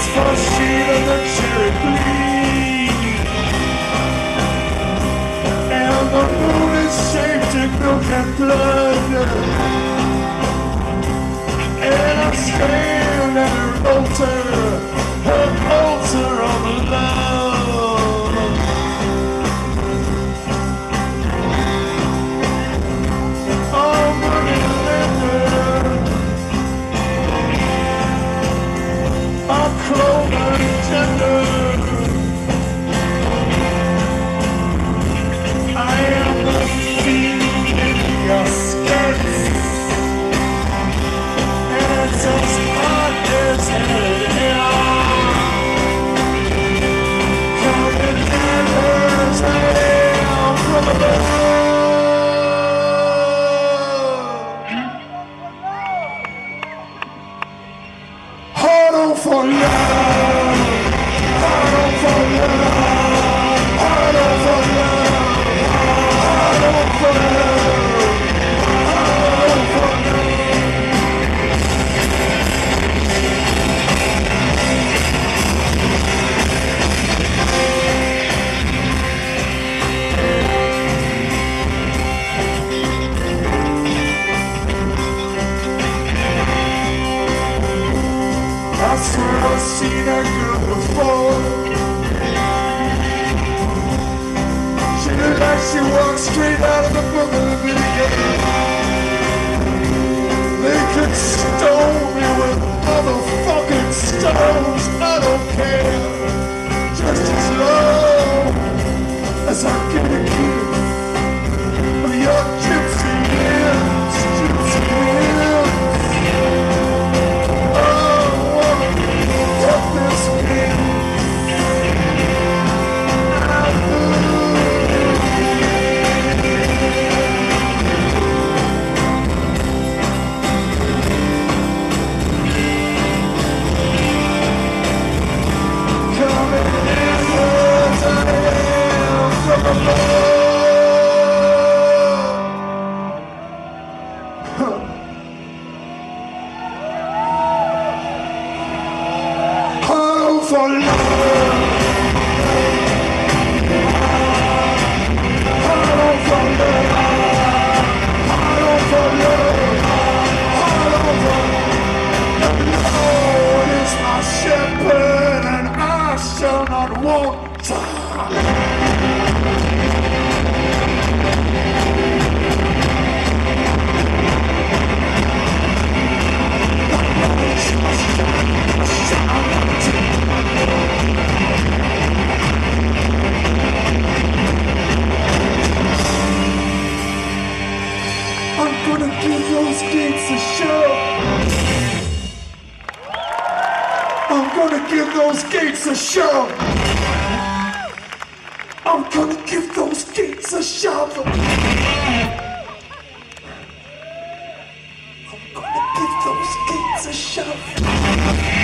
for Sheila the cherry bleed, and the moon is shaped in milk and blood, and I stand at her altar of love. Oh, money lender, our clover tender, I am the feet in your skirts, and it's as hot as hell. Coming down as hell from above. Hard on for love, hard on for love, hard on for love, hard on for love, hard on for love. I swear I've seen that girl before. She looked like she walked straight out of the book of Leviticus. They could stone me with motherfucking stones, I don't care. Just as long as I get a kiss of your gypsy lips, gypsy lips. This game, coming in as I am from above. For love, hard on for love, hard on for love, hard on for love. The Lord is my shepherd, and I shall not want. I'm gonna give those gates a shove. I'm gonna give those gates a shove. I'm gonna give those gates a shove. I'm gonna give those gates a shove.